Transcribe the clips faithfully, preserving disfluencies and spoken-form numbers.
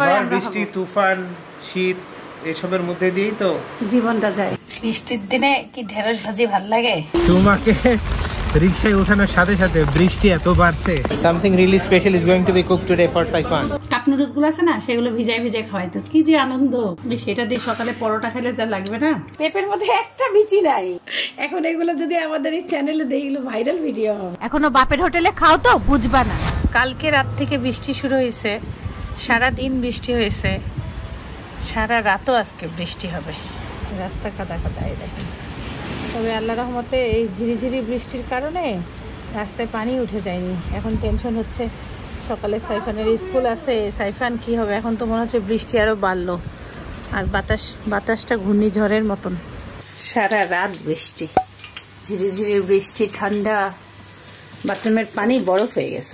তারপরে আমরা বৃষ্টি তুফান শীত এসবের মধ্যে দিয়েই তো জীবনটা যায়। বৃষ্টির দিনে কি ঢেঁড়স ভাজি ভাল লাগে? তোমাকে রিকশায় ওঠানোর সাথে সাথে বৃষ্টি এত বাড়ছে। Something really special is going to be cooked today for Saifan. Cup noodles গুলো আছে না, সেগুলো ভিজাই ভিজাই খাওয়াই তো কি যে আনন্দ। সেটা দিয়ে সকালে পরোটা খেলে যা লাগবে না। পেঁপের মধ্যে একটা বিচি নাই। এখন এগুলো যদি আমাদের এই চ্যানেলে দেখলো ভাইরাল ভিডিও হবে। এখনো বাপের হোটেলে খাও তো বুঝবা না। কালকে রাত থেকে বৃষ্টি শুরু হয়েছে, সারা দিন বৃষ্টি হয়েছে, সারা রাতও আজকে বৃষ্টি হবে। রাস্তা কাদা কাদা দেখেন। তবে আল্লাহ রহমতে এই ঝিরিঝিরি বৃষ্টির কারণে রাস্তায় পানি উঠে যায়নি। এখন টেনশন হচ্ছে সকালে সাইফানের স্কুল আছে, সাইফান কি হবে। এখন তো মনে হচ্ছে বৃষ্টি আরও বাড়লো, আর বাতাস বাতাসটা ঘূর্ণিঝড়ের মতন। সারা রাত বৃষ্টি, ঝিরিঝিরি বৃষ্টি, ঠান্ডা, বাথরুমের পানি বরফ হয়ে গেছে।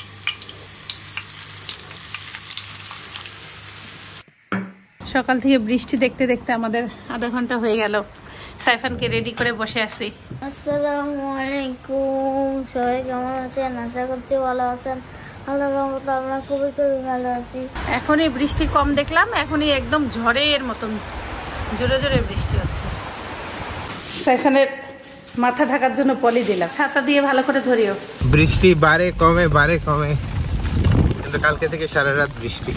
সকাল থেকে বৃষ্টি দেখতে দেখতে আমাদের আধা ঘন্টা হয়ে গেল। সাইফানকে রেডি করে বসে আছি। আসসালামু আলাইকুম, সবাই কেমন আছেন? আশা করছি ভালো আছেন। আল্লাহর রহমতে আমরা খুবই খুবই ভালো আছি। এখনই বৃষ্টি কম দেখলাম, এখনই একদম ঝড়ের মতন জোরে জোরে বৃষ্টি হচ্ছে। সাইফানের মাথা ঢাকার জন্য পলি দিলাম, ছাতা দিয়ে ভালো করে ধরিও। বৃষ্টি বারে কমে বারে কমে, কিন্তু কালকে থেকে সারা রাত বৃষ্টি।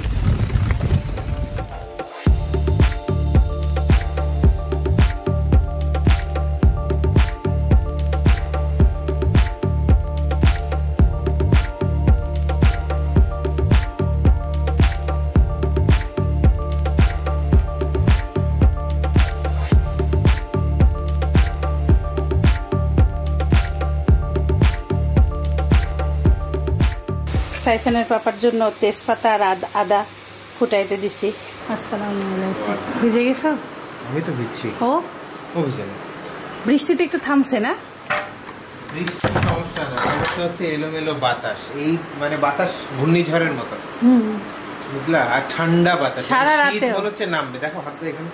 সাইফানের পাপার জন্য তেজপাতা আর আদা ফুটাইতে দিছি। আসসালামু আলাইকুম। ভিজে গেছো? আমি তো ভিজছি। ও ও ভিজে না। বৃষ্টিতে একটু থামছে না? বৃষ্টির সমস্যা না, সমস্যা হচ্ছে এলোমেলো বাতাস। এই মানে বাতাস ঘূর্ণিঝড়ের মতো, হুম বুঝলা, আর ঠান্ডা বাতাস সারা রাতে মনে হচ্ছে নামবে। দেখো হাতে এখানে।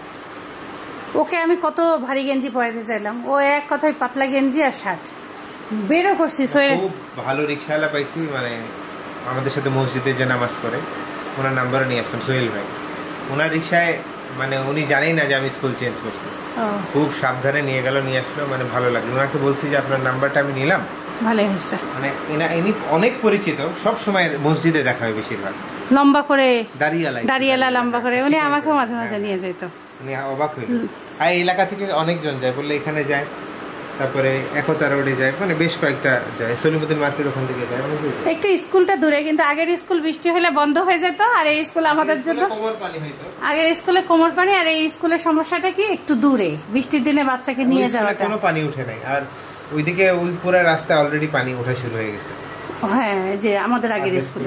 ওকে আমি কত ভারী গেঞ্জি পরাইতে চাইলাম, ও এক কথায় পাতলা গেঞ্জি আর শার্ট বেরো করছি। খুব ভালো রিক্সাওয়ালা পাইছি, মানে আমাদের সাথে মসজিদে যে নামাজ পড়ে, ওনার নাম্বারও নিয়ে আসলাম, সোহেল ভাই। ওনার রিক্সায় মানে উনি জানেই না যে আমি স্কুল চেঞ্জ করছি, খুব সাবধানে নিয়ে গেল, নিয়ে আসলো, মানে ভালো লাগলো। ওনাকে বলছি যে আপনার নাম্বারটা আমি নিলাম, ভালো হয়েছে। মানে ইনি অনেক পরিচিত, সব সময় মসজিদে দেখা হয় বেশিরভাগ। লম্বা করে দাঁড়িয়ালা দাঁড়িয়ালা লম্বা করে উনি আমাকেও মাঝে মাঝে নিয়ে যেত। উনি অবাক হইল, আর এই এলাকা থেকে অনেকজন যায়, বললে এখানে যায়, তারপরে একতা রোডে যায়, মানে বেশ কয়েকটা যায়, সলিমুদ্দিন মার্কেট ওখান থেকে যায়। একটু স্কুলটা দূরে, কিন্তু আগের স্কুল বৃষ্টি হলে বন্ধ হয়ে যেত, আর এই স্কুল আমাদের জন্য কোমর পানি হইতো। আগের স্কুলে কোমর পানি, আর এই স্কুলের সমস্যাটা কি একটু দূরে, বৃষ্টির দিনে বাচ্চাকে নিয়ে যাওয়াটা। কোনো পানি উঠে নাই, আর ওইদিকে ওই পুরো রাস্তা অলরেডি পানি ওঠা শুরু হয়ে গেছে। হ্যাঁ, যে আমাদের আগের স্কুলে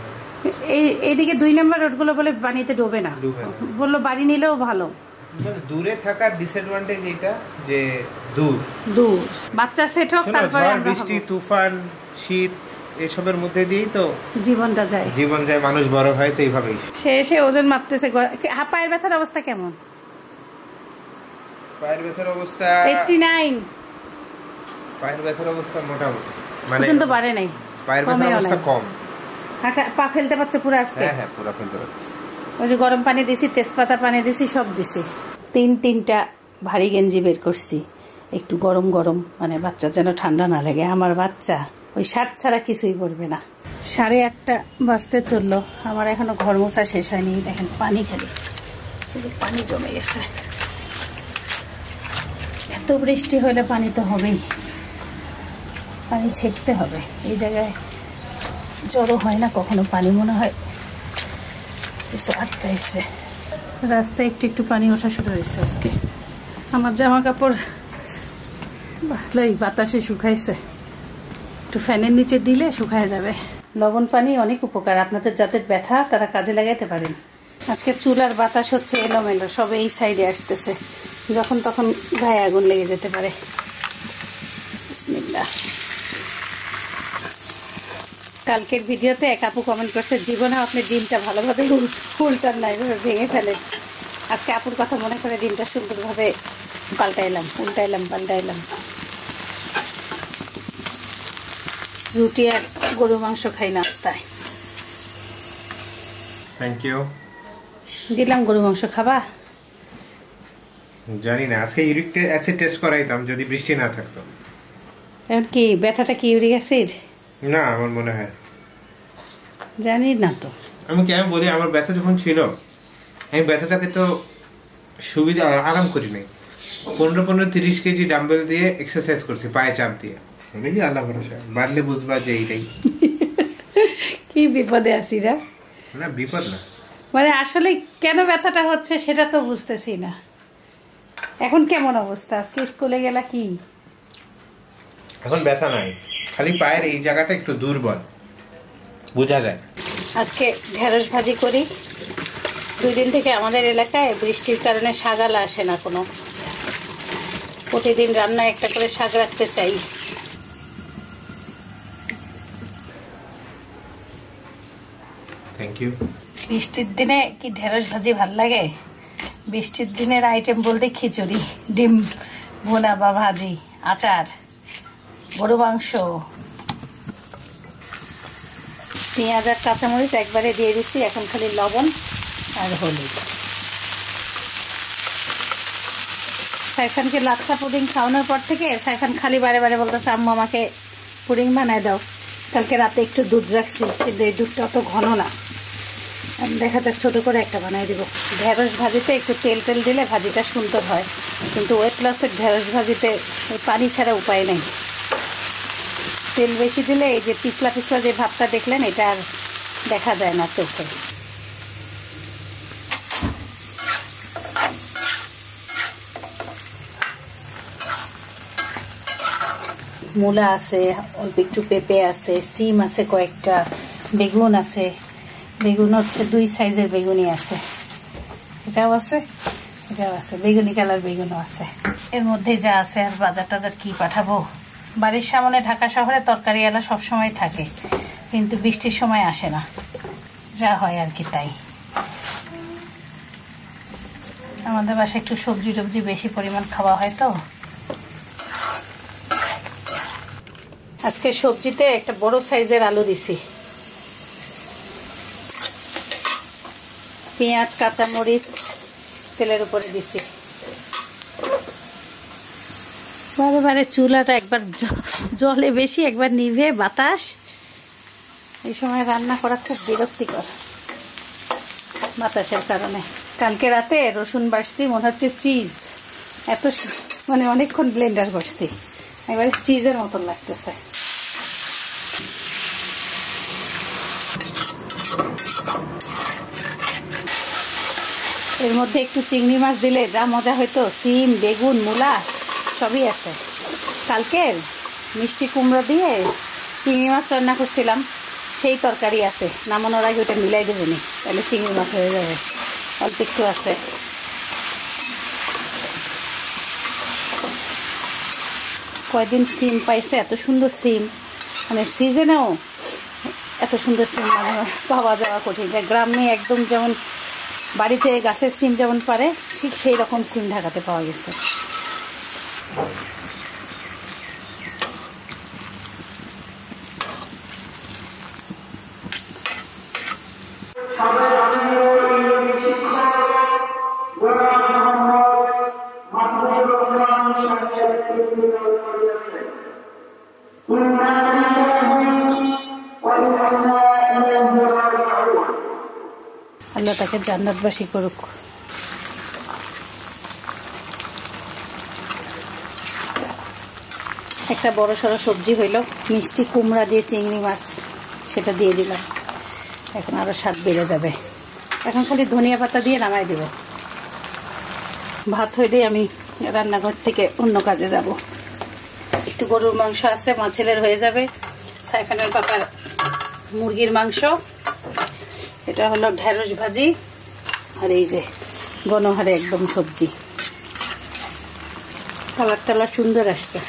এই এইদিকে দুই নম্বর রোডগুলো বলে পানিতে ডোবে না, বললো বাড়ি নিলেও ভালো। দূরে থাকার ডিসঅ্যাডভান্টেজ এটা যে দূর দূর বাচ্চা সেট হোক, তারপরে ঝড় বৃষ্টি তুফান শীত এসবের মধ্যে দিয়েই তো জীবনটা যায়, জীবন যায়, মানুষ বড় হয় তো এইভাবেই। সে এসে ওজন মাপতেছে। পায়ের ব্যথার অবস্থা কেমন? পায়ের ব্যথার অবস্থা আটানব্বই। পায়ের ব্যথার অবস্থা মোটামুটি, মানে ওজন তো বাড়ে নাই, পায়ের ব্যথার অবস্থা কম। হাঁটা পা ফেলতে পারছে পুরো আজকে? হ্যাঁ হ্যাঁ পুরো ফেলতে পারছে। ওই যে গরম পানি দিছি, তেজপাতা পানি দিছি, সব দিছি। তিন তিনটা ভারী গেঞ্জি বের করছি, একটু গরম গরম, মানে বাচ্চা যেন ঠান্ডা না লাগে। আমার বাচ্চা ওই শার্ট ছাড়া কিছুই পরবে না। সাড়ে আটটা বাজতে চললো, আমার এখনো ঘর মোছা শেষ হয়নি। দেখেন পানি খালি, পানি জমে গেছে। এত বৃষ্টি হলে পানি তো হবেই, পানি ছেঁকতে হবে। এই জায়গায় জড়ো হয় না কখনো পানি, মনে হয় কিছু আটকাইছে। রাস্তায় একটু একটু পানি ওঠা শুরু হয়েছে আজকে। আমার জামা কাপড় ভালোই বাতাসে শুকাইছে, একটু ফ্যানের নিচে দিলে শুকায় যাবে। লবণ পানি অনেক উপকার, আপনাদের যাদের ব্যথা তারা কাজে লাগাইতে পারেন। আজকে চুলার বাতাস হচ্ছে এলোমেলো, সব এই সাইডে আসতেছে, যখন তখন গায়ে আগুন লেগে যেতে পারে। বিসমিল্লাহ। কালকের ভিডিওতে এক আপু কমেন্ট করছে, জীবনে আপনি ডিমটা ভালোভাবে উল্টান না, এভাবে ভেঙে ফেলেন। আজকে আপুর কথা মনে করে ডিমটা সুন্দরভাবে পাল্টাইলাম, উল্টাইলাম, পাল্টাইলাম। রুটি আর গরু মাংস খাই নাস্তায়। Thank you. দিলাম গরু মাংস খাবা? জানি না, আজকে ইউরিক অ্যাসিড টেস্ট করাইতাম যদি বৃষ্টি না থাকতো। এখন কি ব্যথাটা কি ইউরিক অ্যাসিড? না, আমার মনে হয়। জানি না তো। আমি কেন বলি, আমার ব্যথা যখন ছিল আমি ব্যথাটাকে তো সুবিধা আরাম করি নাই। পনেরো পনেরো তিরিশ কেজি ডাম্বেল দিয়ে এক্সারসাইজ করছি পায়ে চাপ দিয়ে। দেখি আল্লাহ ভরসা, বাড়লে বুঝবা যে এইটাই। কি বিপদে আছি রা? না বিপদ না, মানে আসলে কেন ব্যথাটা হচ্ছে সেটা তো বুঝতেছি না। এখন কেমন অবস্থা? আজকে স্কুলে গেলা কি? এখন ব্যথা নাই, খালি পায়ের এই জায়গাটা একটু দুর্বল বোঝা যায়। আজকে ঢেঁড়স ভাজি করি। দুই দিন থেকে আমাদের এলাকায় বৃষ্টির কারণে শাগাল আসে না কোনো। প্রতিদিন রান্নায় একটা করে শাক রাখতে চাই। Thank you. বৃষ্টির দিনে কি ঢেঁড়স ভাজি ভাল লাগে? বৃষ্টির দিনের আইটেম বলতে খিচুড়ি, ডিম ভুনা বা ভাজি, আচার, গরু মাংস, পেঁয়াজ আর কাঁচামরিচ একবারে দিয়ে দিচ্ছি। এখন খালি লবণ আর হলুদ। সাইফানকে লাচ্ছা পুডিং খাওয়ানোর পর থেকে সাইফান খালি বারে বারে বলতেছে আম্মু আমাকে পুডিং বানায় দাও। কালকে রাতে একটু দুধ রাখছি, কিন্তু এই দুধটা অত ঘন না। দেখা যাক ছোটো করে একটা বানিয়ে দিব। ঢেঁড়স ভাজিতে একটু তেল তেল দিলে ভাজিটা সুন্দর হয়, কিন্তু ওয়েট লসের ঢেঁড়স ভাজিতে ওই পানি ছাড়া উপায় নেই। তেল বেশি দিলে এই যে পিছলা পিছলা যে ভাবটা দেখলেন এটা আর দেখা যায় না চোখে। মূলা আছে, অল্প একটু পেঁপে আছে, সিম আছে কয়েকটা, বেগুন আছে। বেগুন হচ্ছে দুই সাইজের বেগুনই আছে, এটাও আছে এটাও আছে, বেগুনি কালার বেগুনও আছে। এর মধ্যে যা আছে, আর বাজার টাজার কি পাঠাবো। বাড়ির সামনে ঢাকা শহরে তরকারিওয়ালা সবসময় থাকে, কিন্তু বৃষ্টির সময় আসে না, যা হয় আর কি তাই। আমাদের বাসায় একটু সবজি টবজি বেশি পরিমাণ খাওয়া হয় তো। আজকে সবজিতে একটা বড় সাইজের আলু দিছি, পেঁয়াজ কাঁচামরিচ তেলের উপরে দিছি। বারে বারে চুলাটা একবার জলে বেশি একবার নিভে বাতাস, এই সময় রান্না করা খুব বিরক্তিকর বাতাসের কারণে। কালকে রাতে রসুন বাটছি, মনে হচ্ছে চিজ, এত মানে অনেকক্ষণ ব্লেন্ডার করছি, একবারে চিজের মতন লাগতেছে। এর মধ্যে একটু চিংড়ি মাছ দিলে যা মজা হইতো। সিম, বেগুন, মূলা সবই আছে। কালকের মিষ্টি কুমড়ো দিয়ে চিংড়ি মাছ রান্না করছিলাম, সেই তরকারি আছে। নামানোর আগে ওটা মিলাই দেবেনি, তাহলে চিংড়ি মাছ হয়ে যাবে। অল্প একটু আছে। কয়দিন সিম পাইছে, এত সুন্দর সিম, মানে সিজনেও এত সুন্দর সিম মানে পাওয়া যাওয়া কঠিন। গ্রামে একদম যেমন বাড়িতে গাছের সিম যেমন পারে, ঠিক সেই রকম সিম ঢাকাতে পাওয়া গেছে। আল্লাহ তাকে জান্নাতবাসী করুক। একটা বড় সড়ো সবজি হইল, মিষ্টি কুমড়া দিয়ে চিংড়ি মাছ, সেটা দিয়ে দিলাম। এখন আরো স্বাদ বেড়ে যাবে। এখন খালি ধনিয়া পাতা দিয়ে নামাই দেব। ভাত হইলে আমি রান্নাঘর থেকে অন্য কাজে যাব। একটু গরুর মাংস আছে, মা ছেলের হয়ে যাবে। সাইফানের পাপার মুরগির মাংস, এটা হলো ঢেঁড়স ভাজি, আর এই যে গণহারে একদম সবজি। কালার টালার সুন্দর আসছে।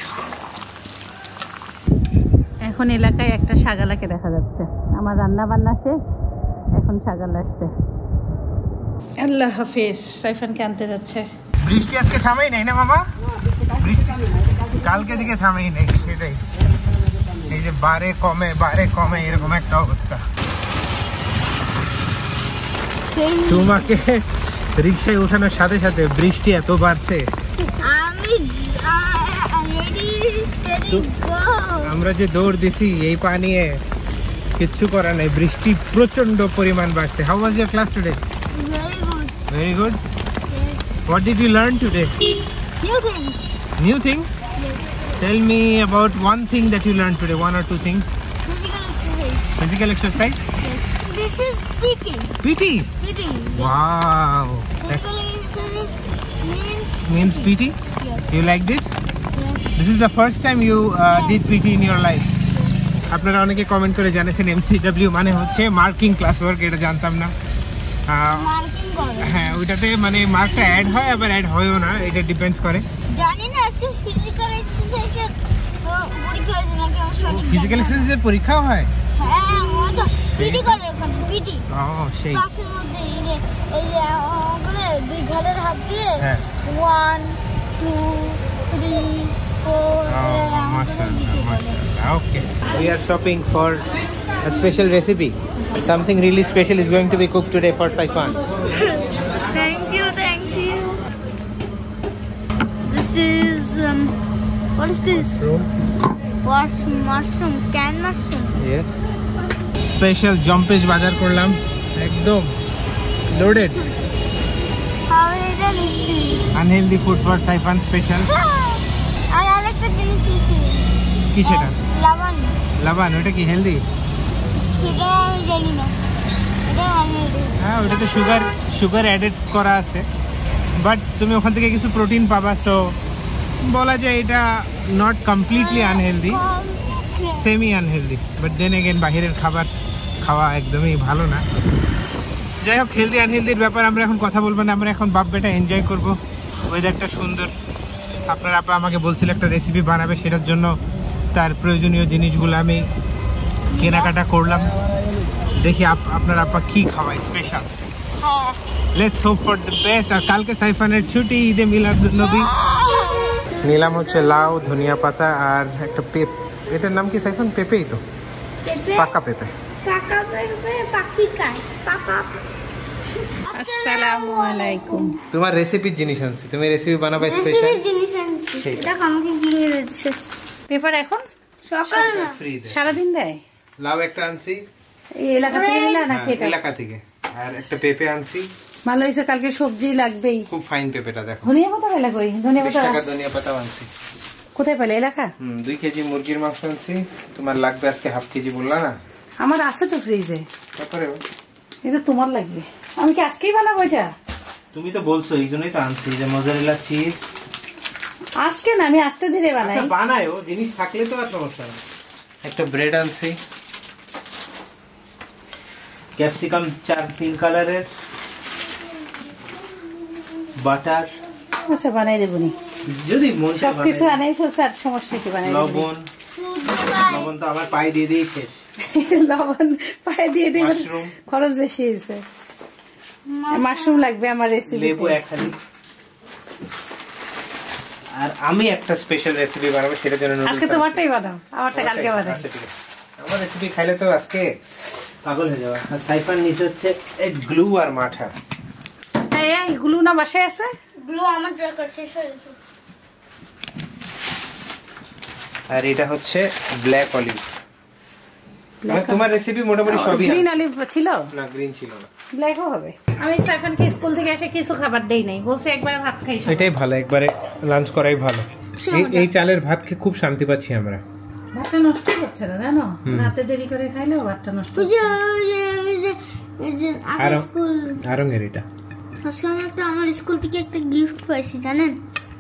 এখন এলাকায় একটা শাগালাকে দেখা যাচ্ছে। আমার রান্না বান্না শেষ, এখন শাগাল আসছে। আল্লাহ হাফিজ। সাইফানকে আনতে যাচ্ছে। বৃষ্টি আজকে থামেই নাই না মামা? বৃষ্টি কালকে দিকে থামেই নেই, সেটাই। এই যে বারে কমে বারে কমে এরকম একটা অবস্থা। তোমাকে রিকশায় ওঠানোর সাথে সাথে বৃষ্টি এত বাড়ছে, আমি রেডি স্টেডি গো। আমরা যে দৌড় দিছি এই পানিয়ে, কিচ্ছু করার নাই, বৃষ্টি প্রচন্ড পরিমাণ বাড়ছে। How was your class today? Very good. Very good. Yes. What did you learn today? New things. New things? Yes. Tell me about one thing that you learned today, one or two things. Physical exercise. Physical exercise? Yes. This is P T. P T? P T. Yes. Wow. That Physical exercise means means P T? Yes. You liked it? Yes. This is the first time you uh, Yes. did P T in your life. আপনারা অনেকে comment করে জানিয়েছেন এমসিডব্লিউ মানে হচ্ছে marking class work, এটা জানতাম না। Marking করে। হ্যাঁ, ওইটাতে মানে মার্কটা অ্যাড হয় আবার অ্যাড হয়ও না, এটা ডিপেন্ডস করে। জানি না আজকে ফিজিক্যাল এক্সারসাইজের পরীক্ষা হয়েছে নাকি আমার সঠিক। ফিজিক্যাল এক্সারসাইজের পরীক্ষাও হয়? হ্যাঁ, ওই তো পিটি করে ওখানে পিটি। ও সেই ক্লাসের মধ্যে এই যে এই যে ওখানে দুই ঘাড়ের হাত দিয়ে হ্যাঁ one two three four Okay, we are shopping for a special recipe. Something really special is going to be cooked today for Saifan. Thank you, thank you. This is um, what is this? Mushroom. Wash mushroom, canned mushroom. Yes. Special jumpish bazar korlam. Ekdom loaded. How is it easy? Unhealthy food for Saifan special. আর আরেকটা জিনিস দিছি। কি সেটা? লবণ। লবণ, ওটা কি হেলদি? সেটা আমি জানি না। এটা আনহেলদি। হ্যাঁ, ওটাতে সুগার সুগার অ্যাডেড করা আছে, বাট তুমি ওখান থেকে কিছু প্রোটিন পাবা, সো বলা যায় এটা not completely unhealthy, semi unhealthy, but then again বাহিরের খাবার খাওয়া একদমই ভালো না। যাই হোক, হেলদি আনহেলদির ব্যাপার আমরা এখন কথা বলবো না, আমরা এখন বাপ বেটা এনজয় করবো। ওয়েদারটা সুন্দর, আপনার আপা আমাকে বলছিল একটা রেসিপি বানাবে, সেটার জন্য তার প্রয়োজনীয় জিনিসগুলো আমি কেনাকাটা করলাম। দেখি আপনার আপা কি খাওয়ায় স্পেশাল। হ্যাঁ, let's hope for the best. আর কালকে সাইফানের ছুটি, ঈদে মিলাদুন্নবী। নিলাম হচ্ছে লাউ, ধনিয়া পাতা আর একটা পেঁপে। এটার নাম কি সাইফান? পেঁপেই তো, পাকা পেঁপে। পাকা পেঁপে পাকিকা পাকা। আসসালামু আলাইকুম। তোমার রেসিপির জিনিস আনছি, তুমি রেসিপি বানাবে স্পেশাল। রেসিপির জিনিস আনছি, এটা আমাকে কিনে দিচ্ছে পেপার এখন সকাল না ফ্রি দেয়, সারাদিন দেয়। লাউ একটা আনছি এই এলাকা থেকে নিলা নাকি এটা? এলাকা থেকে। আর একটা পেঁপে আনছি, ভালো হয়েছে, কালকে সবজি লাগবেই। খুব ফাইন পেঁপেটা, দেখো। ধনিয়া পাতা পেলে কই? ধনিয়া বিশ পাতা টাকা ধনিয়া পাতা আনছি। কোথায় পেলে? এলাকা। হুম, দুই কেজি মুরগির মাংস আনছি। তোমার লাগবে আজকে হাফ কেজি, বললা না? আমার আছে তো ফ্রিজে। তারপরে এটা তোমার লাগবে, আমি কি আজকেই বানাবো এটা? তুমি তো বলছো, এই জন্যই তো আনছি, যে মোজারেলা চিজ। আজকে না, আমি আস্তে ধীরে বানাই। আচ্ছা, বানায়ও, জিনিস থাকলে তো আর সমস্যা নেই। একটা ব্রেড আনছি, ক্যাপসিকাম চার তিন কালারের, বাটার। আচ্ছা, বানাই দেবনি, যদি মন চায় সবকিছু আনাই ফেলছে, আর সমস্যা কি? বানাই দেবনি। লবণ, লবণ তো আমার পায়ে দিয়ে দিয়েই শেষ। লবণ পায়ে দিয়ে দিই, মাশরুম, খরচ বেশি হয়েছে। মাশরুম লাগবে আমার রেসিপি। লেবু এক হালি। আর আমি একটা স্পেশাল রেসিপি বানাবো, সেটার জন্য আজকে তোমারটাই বানাও, আমারটা কালকে বানাই। আচ্ছা ঠিক আছে, আমার রেসিপি খাইলে তো আজকে পাগল হয়ে যাবে। আর সাইফান নিচে হচ্ছে এই গ্লু আর মাঠা। এই এই গ্লু না বাসায় আছে? গ্লু আমার দরকার শেষ হয়ে গেছে। আর এটা হচ্ছে ব্ল্যাক অলিভ। তোমার রেসিপি মোটামুটি সবই। গ্রিন অলিভ ছিল না, গ্রিন ছিল না, ব্ল্যাকও হবে। আমি সাইফানকে স্কুল থেকে এসে কিছু খাবার দেই নাই, বলছে একবারে ভাত খাই। এটাই ভালো, একবারে লাঞ্চ করাই ভালো। এই চালের ভাত খেয়ে খুব শান্তি পাচ্ছি আমরা। ভাতটা নষ্ট হচ্ছে না, জানো? রাতে দেরি করে খাইলেও ভাতটা নষ্ট হচ্ছে। আরঙের এটা আজকে আমি একটা আমার স্কুল থেকে একটা গিফট পাইছি, জানেন?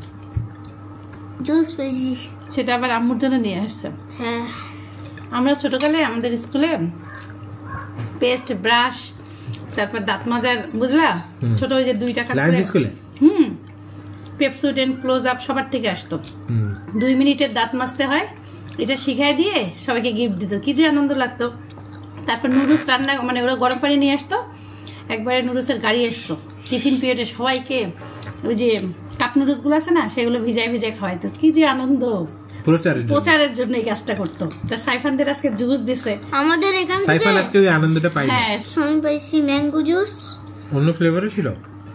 জুস পাইছি, সেটা আবার আম্মুর জন্য নিয়ে আসছে। হ্যাঁ, আমরা ছোটকালে আমাদের স্কুলে পেস্ট, ব্রাশ, তারপর দাঁত মাজার, বুঝলা, ছোট ওই যে দুই টাকা স্কুলে, হুম, পেপসুডেন্ট, ক্লোজ আপ সবার থেকে আসতো। দুই মিনিটের দাঁত মাজতে হয়, এটা শিখাই দিয়ে সবাইকে গিফট দিত, কি যে আনন্দ লাগতো। তারপর নুডলস রান্না, মানে ওরা গরম পানি নিয়ে আসতো, একবারে নুডলসের গাড়ি আসতো টিফিন পিরিয়ডে, সবাইকে ওই যে কাপ নুডলস গুলো আছে না, সেগুলো ভিজাই ভিজাই খাওয়াইতো, কি যে আনন্দ। প্রচারের জন্য এই কাজটা করতো। তা সাইফানদের আজকে জুস দিছে, আমাদের এখান থেকে সাইফান আজকে ওই আনন্দটা পাইলো। হ্যাঁ, আমি পাইছি ম্যাঙ্গো জুস, অন্য ফ্লেভারও ছিল।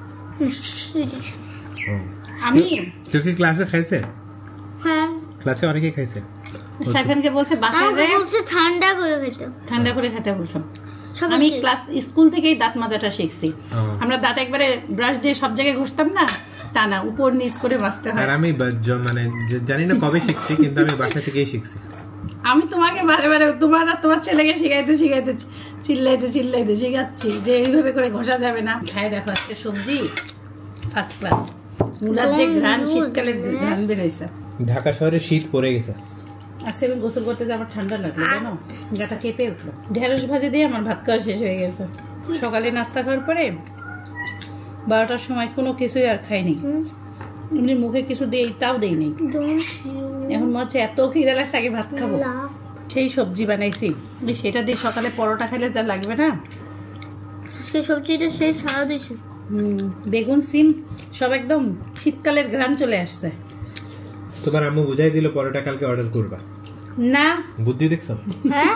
আমি তুই কি ক্লাসে খাইছে? হ্যাঁ ক্লাসে অনেকে খাইছে। সাইফানকে বলছে বাসায় যায় বলছে ঠান্ডা করে খেতে, ঠান্ডা করে খেতে বলছেন। আমি ক্লাস স্কুল থেকেই দাঁত মাজাটা শিখছি। আমরা দাঁত একবারে ব্রাশ দিয়ে সব জায়গায় ঘষতাম না, তা না, উপর নিচ করে মাজতে হয়। আর আমি মানে জানি না কবে শিখছি, কিন্তু আমি বাসা থেকেই শিখছি। আমি তোমাকে বারে বারে তোমার আর তোমার ছেলেকে শিখাইতে শিখাইতে চিল্লাইতে চিল্লাইতে শিখাচ্ছি যে এইভাবে করে ঘষা যাবে না। খাই দেখো আজকে সবজি ফার্স্ট ক্লাস। মূলার যে ঘ্রাণ, শীতকালের ঘ্রাণ বেরোইছে। ঢাকা শহরে শীত পড়ে গেছে। আজকে আমি গোসল করতে যে আমার ঠান্ডা লাগলো, জানো, গাটা কেঁপে উঠলো। ঢেঁড়স ভাজি দিয়ে আমার ভাত খাওয়া শেষ হয়ে গেছে। সকালে নাস্তা খাওয়ার পরে বারোটার সময় কোনো কিছুই আর খাইনি, এমনি মুখে কিছু দিয়ে তাও দেই নাই। এখন মনে হচ্ছে এত খিদে লাগছে, আগে ভাত খাবো। সেই সবজি বানাইছি, সেটা দিয়ে সকালে পরোটা খাইলে যা লাগবে না। আজকে সবজিটা সেই সারা দিয়েছে। বেগুন সিম সব একদম শীতকালের ঘ্রাণ চলে আসছে। তোমার আম্মু বুঝাই দিল পরোটা কালকে অর্ডার করবা না, বুদ্ধি দেখছো? হ্যাঁ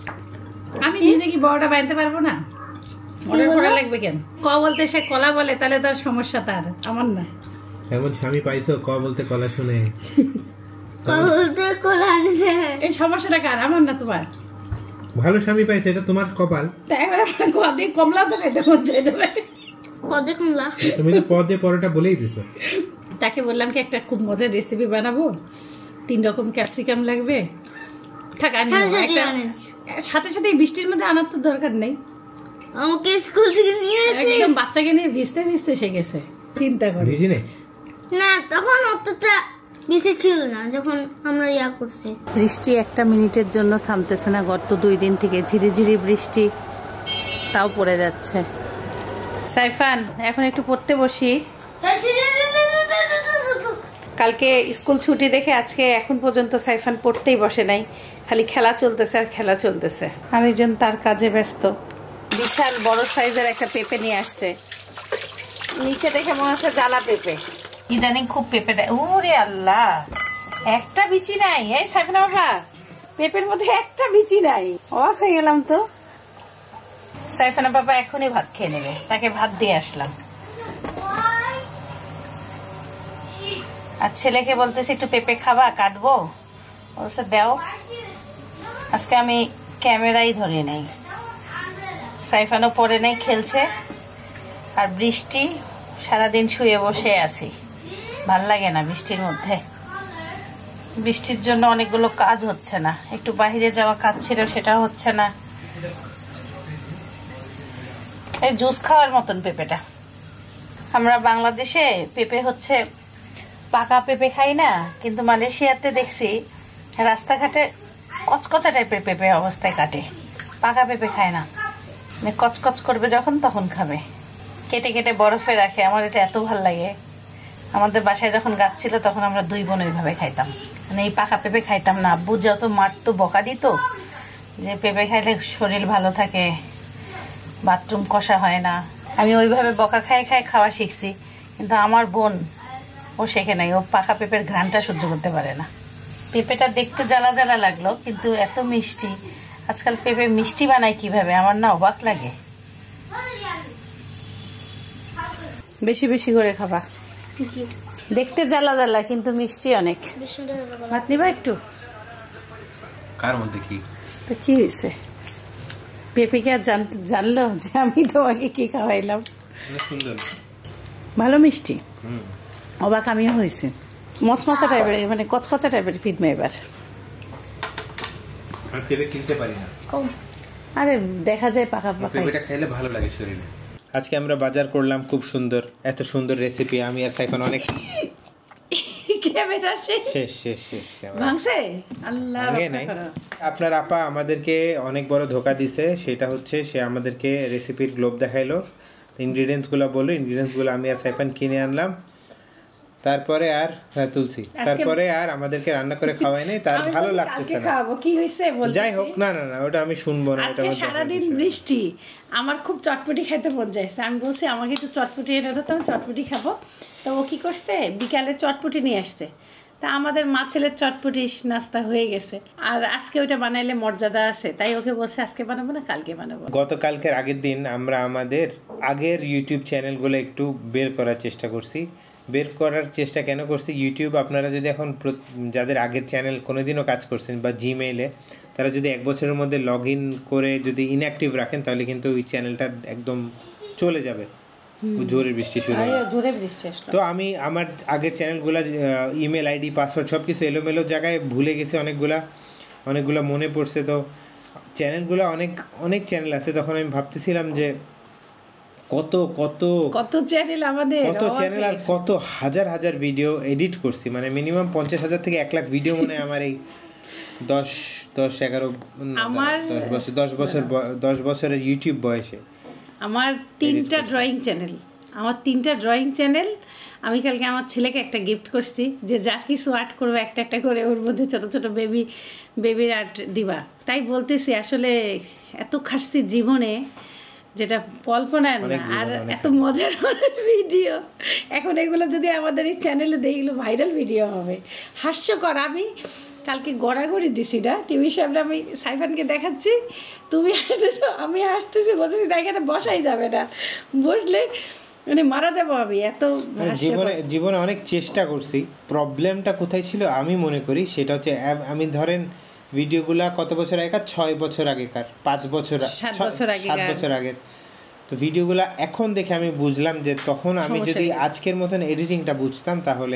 আমি নিজে কি বড়টা বানাতে পারবো না? অর্ডার করা লাগবে কেন? ক বলতে সে কলা বলে, তাহলে তার সমস্যা, তার আমার না। এমন স্বামী পাইছো ক বলতে কলা শুনে? ক বলতে কলা আনতে, এই সমস্যাটা কার? আমার না তোমার? ভালো স্বামী পাইছে, এটা তোমার কপাল। একবারে কদিন কমলা তো খাইতে মন চাই দেবে। কদে কমলা? তুমি তো পদ দিয়ে পরোটা বলেই দিছো। তাকে বললাম কি একটা খুব মজার রেসিপি বানাবো, তিন রকম ক্যাপসিকাম লাগবে, থাক আনি একটা সাথে সাথে। বৃষ্টির মধ্যে আনার তো দরকার নেই, আমাকে স্কুল থেকে নিয়ে আসে। একদম বাচ্চাকে নিয়ে ভিজতে ভিজতে সে গেছে, চিন্তা করে। ভিজি নেই না, তখন অতটা বেশি ছিল না যখন আমরা ইয়া করছি। বৃষ্টি একটা মিনিটের জন্য থামতেছে না, গত দুই দিন থেকে ঝিরি ঝিরি বৃষ্টি, তাও পড়ে যাচ্ছে। সাইফান এখন একটু পড়তে বসি। কালকে স্কুল ছুটি দেখে আজকে এখন পর্যন্ত সাইফান পড়তেই বসে নাই, খালি খেলা চলতেছে আর খেলা চলতেছে। আরেকজন তার কাজে ব্যস্ত। বিশাল বড় সাইজের একটা পেঁপে নিয়ে আসছে, নিচে দেখে মনে হচ্ছে জ্বালা পেঁপে। ইদানিং খুব পেঁপে দেয়। ওরে আল্লাহ, একটা বিচি নাই। এই সাইফান বাবা, পেঁপের মধ্যে একটা বিচি নাই। অবাক হয়ে গেলাম তো। সাইফানা বাবা এখনই ভাত খেয়ে নেবে, তাকে ভাত দিয়ে আসলাম। আর ছেলেকে বলতেছি একটু পেঁপে খাবা, কাটবো, বলছে দাও। আজকে আমি ক্যামেরাই ধরে নেই। সাইফানও পরে নেই, খেলছে। আর বৃষ্টি, সারাদিন শুয়ে বসে আছি, ভাল লাগে না বৃষ্টির মধ্যে। বৃষ্টির জন্য অনেকগুলো কাজ হচ্ছে না, একটু বাহিরে যাওয়া কাজ ছিল, সেটা হচ্ছে না। এই জুস খাওয়ার মতন পেঁপেটা। আমরা বাংলাদেশে পেঁপে হচ্ছে পাকা পেঁপে খাই না, কিন্তু মালয়েশিয়াতে দেখছি রাস্তাঘাটে কচকচা টাইপের পেঁপে অবস্থায় কাটে, পাকা পেঁপে খায় না। কচকচ করবে যখন তখন খাবে, কেটে কেটে বরফে রাখে। আমার এটা এত ভাল লাগে। আমাদের বাসায় যখন গাছ ছিল তখন আমরা দুই বোন ওইভাবে খাইতাম, মানে এই পাকা পেঁপে খাইতাম না। আব্বু যত মারতো, বকা দিত যে পেঁপে খাইলে শরীর ভালো থাকে, বাথরুম কষা হয় না। আমি ওইভাবে বকা খায় খায় খাওয়া শিখছি, কিন্তু আমার বোন ও শেখে নাই। ও পাকা পেঁপের ঘ্রাণটা সহ্য করতে পারে না। পেঁপেটা দেখতে জ্বালা জ্বালা লাগলো, কিন্তু এত মিষ্টি। আজকাল পেঁপে মিষ্টি বানায় কিভাবে, আমার না অবাক লাগে। বেশি বেশি করে খাবা, দেখতে জ্বালা জ্বালা কিন্তু মিষ্টি অনেক। ভাত নিবা একটু? কার মধ্যে কি তো কি হয়েছে? পেঁপে কে আর জানলো যে আমি তোমাকে কি খাওয়াইলাম? ভালো মিষ্টি, অবাক আমিও হয়েছে। মচমচা টাইপের, মানে কচকচা টাইপের ফিদমা এবার। কিনতে পারি না, আরে দেখা যায় পাকা পাকা, পেঁপেটা খেলে ভালো লাগে শরীরে। আজকে আমরা বাজার করলাম, খুব সুন্দর, এত সুন্দর রেসিপি। আমি আর সাইফান অনেক শেষ শেষ শেষ ভাঙছে। আল্লাহ আপনার আপা আমাদেরকে অনেক বড় ধোকা দিছে। সেটা হচ্ছে সে আমাদেরকে রেসিপির গ্লোব দেখাইলো, ইনগ্রিডিয়েন্টসগুলো বললো। ইনগ্রিডিয়েন্টসগুলো আমি আর সাইফান কিনে আনলাম। তারপরে আর তুলসী তারপরে আর আমাদেরকে রান্না করে খাওয়াই নাই। তার ভালো লাগতেছে না। কি হয়েছে যাই হোক, না না না ওটা আমি শুনবো না। আজকে সারাদিন বৃষ্টি, আমার খুব চটপটি খাইতে মন যাইছে। আমি বলছি আমাকে একটু চটপটি এনে দাও, তো আমি চটপটি খাবো। তো ও কি করছে, বিকালে চটপটি নিয়ে আসছে। তা আমাদের মা ছেলের চটপটি নাস্তা হয়ে গেছে, আর আজকে ওইটা বানাইলে মর্যাদা আছে, তাই ওকে বলছে আজকে বানাবো না কালকে বানাবো। গতকালকের আগের দিন আমরা আমাদের আগের ইউটিউব চ্যানেলগুলো একটু বের করার চেষ্টা করছি। বের করার চেষ্টা কেন করছি, ইউটিউব আপনারা যদি এখন যাদের আগের চ্যানেল কোনোদিনও কাজ করছেন বা জিমেইলে, তারা যদি এক বছরের মধ্যে লগ ইন করে যদি ইনঅ্যাক্টিভ রাখেন তাহলে কিন্তু ওই চ্যানেলটা একদম চলে যাবে। জোরে বৃষ্টি শুরু হয়, জোরে বৃষ্টি আসলো। তো আমি আমার আগের চ্যানেলগুলোর ইমেল আইডি পাসওয়ার্ড সব কিছু এলোমেলো জায়গায় ভুলে গেছি, অনেকগুলা অনেকগুলো মনে পড়ছে। তো চ্যানেলগুলো অনেক অনেক চ্যানেল আছে, তখন আমি ভাবতেছিলাম যে কত কত কত চ্যানেল আমাদের, কত চ্যানেল আর কত হাজার হাজার ভিডিও এডিট করছি, মানে মিনিমাম পঞ্চাশ হাজার থেকে এক লাখ ভিডিও মনে হয় আমার এই দশ দশ এগারো আমার দশ বছর দশ বছর দশ বছরের ইউটিউব বয়সে আমার তিনটা ড্রয়িং চ্যানেল আমার তিনটা ড্রয়িং চ্যানেল আমি কালকে আমার ছেলেকে একটা গিফট করছি, যে যা কিছু আর্ট করবো একটা একটা করে ওর মধ্যে ছোট ছোট বেবি বেবির আর্ট দিবা। তাই বলতেছি আসলে এত খাটছি জীবনে যেটা কল্পনার না, আর এত মজার মজার ভিডিও। এখন এগুলো যদি আমাদের এই চ্যানেলে দেই, এগুলো ভাইরাল ভিডিও হবে, হাস্যকর। আমি কালকে গড়াগড়ি দিছি না টিভির সামনে, আমি সাইফানকে দেখাচ্ছি, তুমি আসতেছো আমি আসতেছি, বলতেছি তাই এখানে বসাই যাবে না, বসলে মানে মারা যাবো আমি। এত জীবনে জীবনে অনেক চেষ্টা করছি। প্রবলেমটা কোথায় ছিল আমি মনে করি সেটা হচ্ছে, আমি ধরেন ভিডিওগুলা কত বছর আগেকার, ছয় বছর আগেকার, পাঁচ বছর সাত বছর আগে সাত বছর আগের। তো ভিডিওগুলা এখন দেখে আমি বুঝলাম যে তখন আমি যদি আজকের মতন এডিটিংটা বুঝতাম তাহলে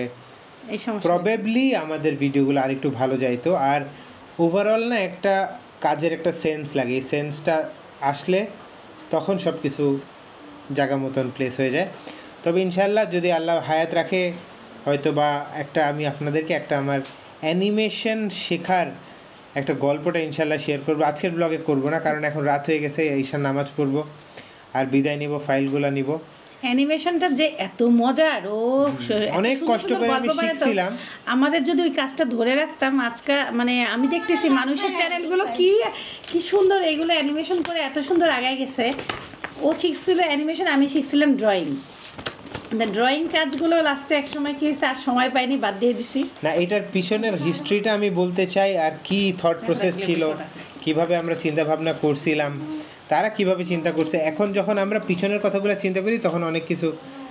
প্রবাবলি আমাদের ভিডিওগুলো আর একটু ভালো যাইতো। আর ওভারঅল না একটা কাজের একটা সেন্স লাগে, এই সেন্সটা আসলে তখন সব কিছু জায়গা মতন প্লেস হয়ে যায়। তবে ইনশাল্লাহ যদি আল্লাহ হায়াত রাখে, হয়তো বা একটা আমি আপনাদেরকে একটা আমার অ্যানিমেশন শেখার একটা গল্পটা ইনশাল্লাহ শেয়ার করবো। আজকের ব্লগে করবো না, কারণ এখন রাত হয়ে গেছে, ঈশার নামাজ পড়বো আর বিদায় নিব, ফাইলগুলো নিব। অ্যানিমেশনটা যে এত মজার, ও অনেক কষ্ট করে আমি শিখছিলাম। আমাদের যদি ওই কাজটা ধরে রাখতাম আজকে, মানে আমি দেখতেছি মানুষের চ্যানেলগুলো কি কি সুন্দর এগুলো অ্যানিমেশন করে এত সুন্দর আগায় গেছে। ও শিখছিল অ্যানিমেশন, আমি শিখছিলাম ড্রয়িং। ড্রয়িং কাজগুলো লাস্টে এক সময় কি হয়েছে, আর সময় পাইনি, বাদ দিয়ে দিছি। না, এটার পিছনের হিস্ট্রিটা আমি বলতে চাই, আর কি থট প্রসেস ছিল, কিভাবে আমরা চিন্তা ভাবনা করছিলাম, তারা কিভাবে চিন্তা করছে। এখন যখন আমরা পিছনের কথাগুলো চিন্তা করি তখন অনেক কিছু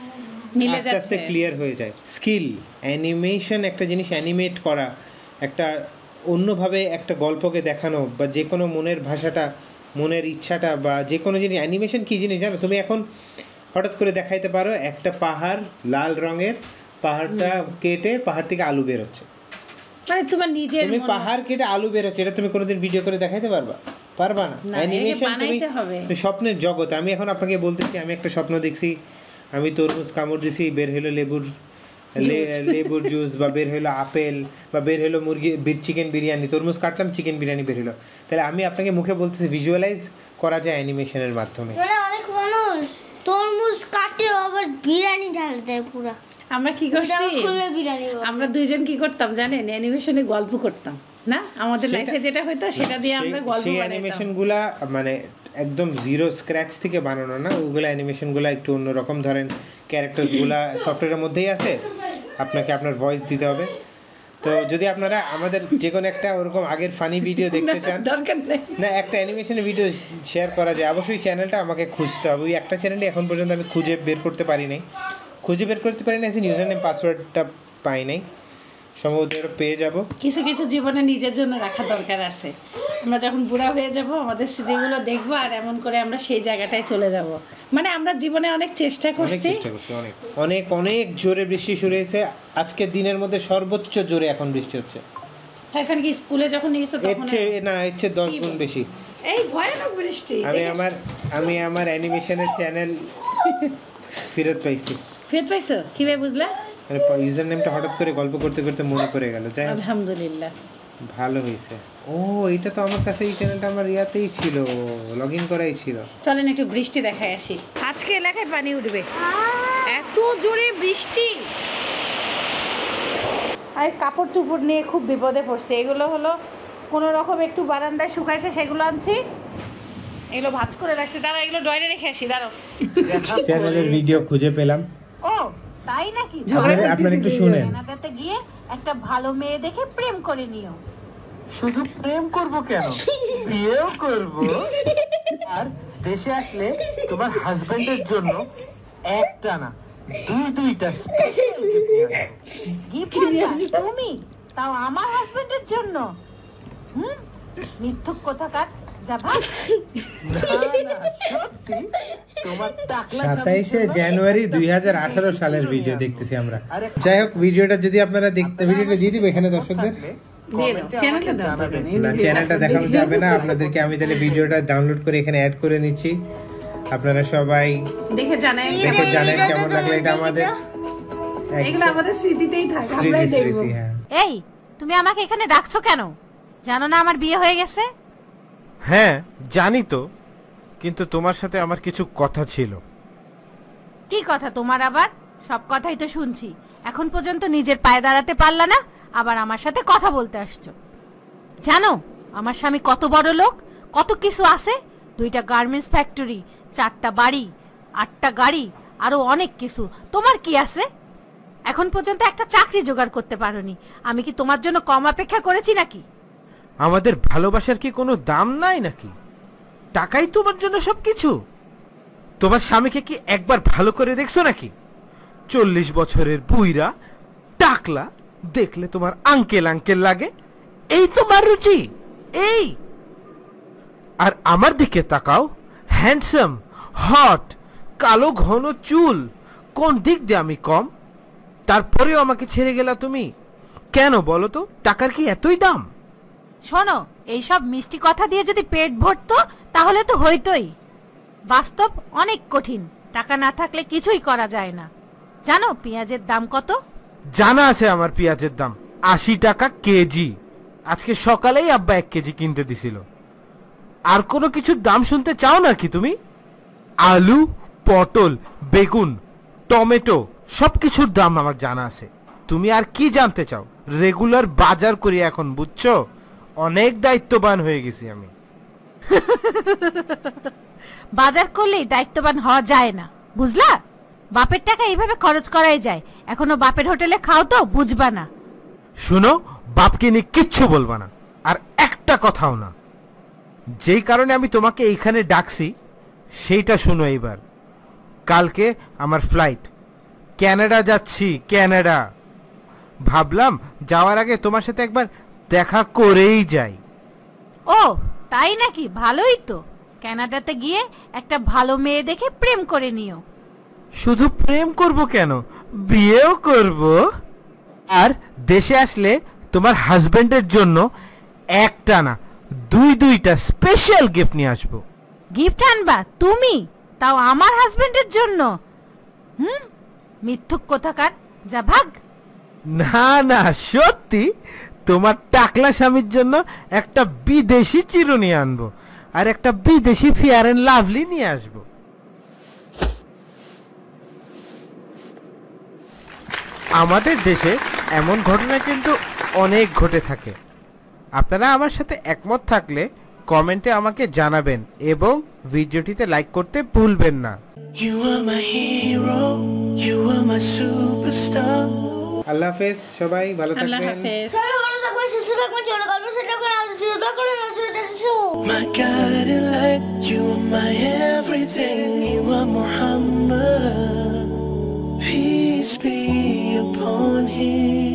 আস্তে আস্তে ক্লিয়ার হয়ে যায়। স্কিল অ্যানিমেশন একটা জিনিস, অ্যানিমেট করা, একটা অন্যভাবে একটা গল্পকে দেখানো, বা যে কোনো মনের ভাষাটা, মনের ইচ্ছাটা, বা যে কোনো জিনিস। অ্যানিমেশন কী জিনিস জানো, তুমি এখন হঠাৎ করে দেখাইতে পারো একটা পাহাড় লাল রঙের, পাহাড়টা কেটে পাহাড় থেকে আলু বের হচ্ছে, মানে তোমার নিজের তুমি পাহাড় কেটে আলু বের হচ্ছে, এটা তুমি কোনোদিন ভিডিও করে দেখাইতে পারবা পারবা না। অ্যানিমেশন তুমি স্বপ্নের জগৎ। আমি এখন আপনাকে বলতেছি, আমি একটা স্বপ্ন দেখছি, আমি তরমুজ কামড় দিছি, বের হলো লেবুর লেবুর জুস, বা বের হলো আপেল, বা বের হলো মুরগি চিকেন বিরিয়ানি, তরমুজ কাটলাম চিকেন বিরিয়ানি বের হলো। তাহলে আমি আপনাকে মুখে বলতেছি ভিজুয়ালাইজ করা যায় অ্যানিমেশনের মাধ্যমে। অনেক মানুষ তরমুজ কাটে আবার বিরিয়ানি ঢাল দেয় পুরো। আমরা কি করছি, আমরা দুইজন কি করতাম জানেন, অ্যানিমেশনে গল্প করতাম না, আমাদের লাইফে যেটা হতো সেটা দিয়ে আমরা গল্প বানাইতাম। সেই অ্যানিমেশনগুলা মানে একদম জিরো স্ক্র্যাচ থেকে বানানো না, ওগুলো অ্যানিমেশনগুলো একটু অন্যরকম। ধরেন ক্যারেক্টারসগুলো সফটওয়্যারের মধ্যেই আছে, আপনাকে আপনার ভয়েস দিতে হবে। তো যদি আপনারা আমাদের যে কোনো একটা ওরকম আগের ফানি ভিডিও দেখতে চান, দরকার নেই না একটা অ্যানিমেশনের ভিডিও শেয়ার করা যায়, অবশ্যই চ্যানেলটা আমাকে খুঁজতে হবে। ওই একটা চ্যানেলই এখন পর্যন্ত আমি খুঁজে বের করতে পারি নাই, খুঁজে বের করতে পারি না, ইউজার নেম পাসওয়ার্ডটা পাই নাই, সম্ভবত পেয়ে যাব। কিছু কিছু জীবনে নিজের জন্য রাখা দরকার আছে। আমরা যখন বুড়া হয়ে যাব আমাদের স্মৃতিগুলো দেখবো, আর এমন করে আমরা সেই জায়গাটায় চলে যাব। মানে আমরা জীবনে অনেক চেষ্টা করছি, অনেক অনেক অনেক জোরে বৃষ্টি শুরু হয়েছে। আজকের দিনের মধ্যে সর্বোচ্চ জোরে এখন বৃষ্টি হচ্ছে। সাইফান কি স্কুলে যখন নিয়েছো তখন না, হচ্ছে দশ গুণ বেশি, এই ভয়ানক বৃষ্টি। আমি আমার আমি আমার অ্যানিমেশনের চ্যানেল ফেরত পাইছি। ফেরত পাইছো কিভাবে বুঝলা? মানে ইউজার নেমটা হঠাৎ করে গল্প করতে করতে মনে পড়ে গেল। যাই আলহামদুলিল্লাহ, ভালো হয়েছে। ও এটা তো আমার কাছে এই চ্যানেলটা আমার ইয়াতেই ছিল, লগ ইন করাই ছিল। চলেন একটু বৃষ্টি দেখাই আসি। আজকে এলাকায় পানি উঠবে, এত জোরে বৃষ্টি। আর কাপড় চোপড় নিয়ে খুব বিপদে পড়ছে। এগুলো হলো কোনো রকম একটু বারান্দায় শুকাইছে, সেগুলো আনছি, এগুলো ভাঁজ করে রাখছি। দাঁড়া, এগুলো ড্রয়ারে রেখে আসি, দাঁড়াও। চ্যানেলের ভিডিও খুঁজে পেলাম। ও তাই নাকি? আপনারা একটু শুনেন। গিয়ে একটা ভালো মেয়ে দেখে প্রেম করে নিও। শুধু প্রেম করব কেন, বিয়েও করব। আর দেশে আসলে তোমার হাজবেন্ডের জন্য একটা না দুই দুইটা স্পেশাল গিফট নিয়ে আসবো। তুমি তাও আমার হাজবেন্ডের জন্য? হুম, মিথ্যুক কোথাকার, যা ভাগ। সত্যি তোমার টাকলা। সাতাইশে জানুয়ারি দুই হাজার আঠারো সালের ভিডিও দেখতেছি আমরা। যাই হোক, ভিডিওটা যদি আপনারা দেখতে, ভিডিওটা দিয়ে দিবে এখানে দর্শকদের, না চ্যানেলটা দেখানো যাবে না আপনাদেরকে। আমি তাহলে ভিডিওটা ডাউনলোড করে এখানে অ্যাড করে নিচ্ছি। আপনারা সবাই দেখে জানেন দেখে জানেন কেমন লাগলো। এটা আমাদের এগুলো আমাদের স্মৃতিতেই থাকে, আমরাই দেখব। এই তুমি আমাকে এখানে ডাকছো কেন? জানো না আমার বিয়ে হয়ে গেছে? হ্যাঁ জানি তো, কিন্তু তোমার সাথে আমার কিছু কথা ছিল। কি কথা তোমার আবার? সব কথাই তো শুনছি, এখন পর্যন্ত নিজের পায়ে দাঁড়াতে পারলা না, আবার আমার সাথে কথা বলতে আসছো। জানো আমার স্বামী কত বড় লোক, কত কিছু আছে, দুইটা গার্মেন্টস ফ্যাক্টরি, চারটা বাড়ি, আটটা গাড়ি, আরো অনেক কিছু। তোমার কি আছে? এখন পর্যন্ত একটা চাকরি জোগাড় করতে পারোনি। আমি কি তোমার জন্য কম অপেক্ষা করেছি নাকি? আমাদের ভালোবাসার কি কোনো দাম নাই নাকি? টাকাই তোমার জন্য সবকিছু? তোমার স্বামীকে কি একবার ভালো করে দেখছো নাকি? চল্লিশ বছরের বুইরা টাকলা দেখলে তোমার আঙ্কেল আঙ্কেল লাগে, এই তোমার রুচি? এই আর আমার দিকে তাকাও, হ্যান্ডসাম, হট, কালো ঘন চুল, কোন দিক দিয়ে আমি কম? তারপরেও আমাকে ছেড়ে গেলা তুমি কেন বলো তো? টাকার কি এতই দাম? শোনো, এইসব মিষ্টি কথা দিয়ে যদি পেট ভরতো তাহলে তো হইতোই। বাস্তব অনেক কঠিন, টাকা না থাকলে কিছুই করা যায় না। জানো পেঁয়াজের দাম কত? জানা আছে আমার পেঁয়াজের দাম আশি টাকা কেজি। আজকে সকালেই আব্বা এক কেজি কিনতে দিছিল। আর কোনো কিছুর দাম শুনতে চাও নাকি তুমি? আলু, পটল, বেগুন, টমেটো সবকিছুর দাম আমার জানা আছে। তুমি আর কি জানতে চাও? রেগুলার বাজার করি এখন, বুঝছো? অনেক দায়িত্ববান হয়ে গেছি আমি। বাজার করলেই দায়িত্ববান হওয়া যায় না, বুঝলা? বাপের টাকা এইভাবে খরচ করাই যায়। এখনো বাপের হোটেলে খাও তো বুঝবা না। শুনো, বাপকে নিয়ে কিচ্ছু বলবা না, আর একটা কথাও না। যেই কারণে আমি তোমাকে এইখানে ডাকছি সেইটা শুনো এইবার। কালকে আমার ফ্লাইট, ক্যানাডা যাচ্ছি, ক্যানাডা। ভাবলাম যাওয়ার আগে তোমার সাথে একবার দেখা করেই যাই। ও তাই নাকি? ভালোই তো। কানাডাতে গিয়ে একটা ভালো মেয়ে দেখে প্রেম করে নিও। শুধু প্রেম করব কেন, বিয়েও করব। আর দেশে আসলে তোমার হাজবেন্ডের জন্য একটা না দুই দুইটা স্পেশাল গিফট নিয়ে আসবো। গিফট আনবা তুমি? তাও আমার হাজবেন্ডের জন্য? হুম, মিথ্যুক কোথাকার, যা ভাগ। না না সত্যি, তোমার টাকলা স্বামীর জন্য একটা বিদেশি চিরুনি আনবো, আর একটা বিদেশি ফেয়ার এন্ড লাভলি নিয়ে আসবো। আমাদের দেশে এমন ঘটনা কিন্তু অনেক ঘটে থাকে। আপনারা আমার সাথে একমত থাকলে কমেন্টে আমাকে জানাবেন এবং ভিডিওটিতে লাইক করতে ভুলবেন না। আল্লাহ হাফেজ, সবাই ভালো থাকবেন। My guiding light, you are my everything, you are Muhammad, peace be upon him.